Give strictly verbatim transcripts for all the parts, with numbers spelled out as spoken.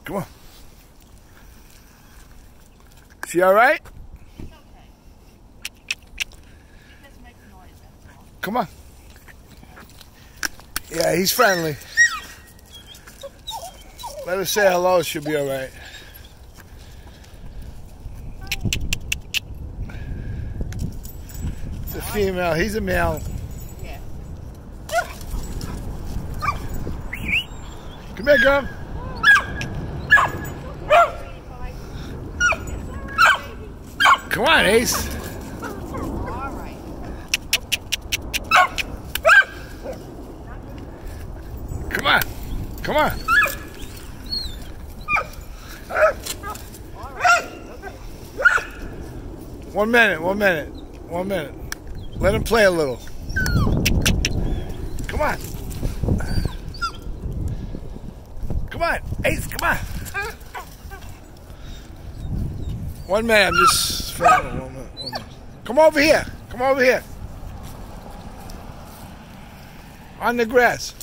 Come on. She all right? She's okay. She just makes noise, that's all. Come on. Yeah, he's friendly. Let her say hello, she'll be all right. It's a female, he's a male. Yeah. Come here, girl. Come on, Ace. All right. Come on. Come on. One minute, one minute, one minute. Let him play a little. Come on. Come on, Ace, come on. One minute, I'm just filming. One minute, one minute. Come over here. Come over here. On the grass.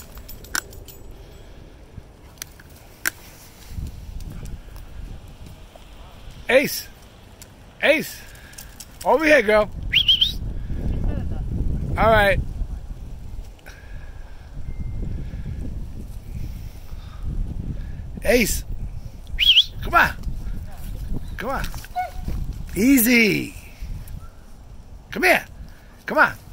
Ace. Ace. Over here, girl. All right. Ace. Come on. Come on. Easy. Come here. Come on.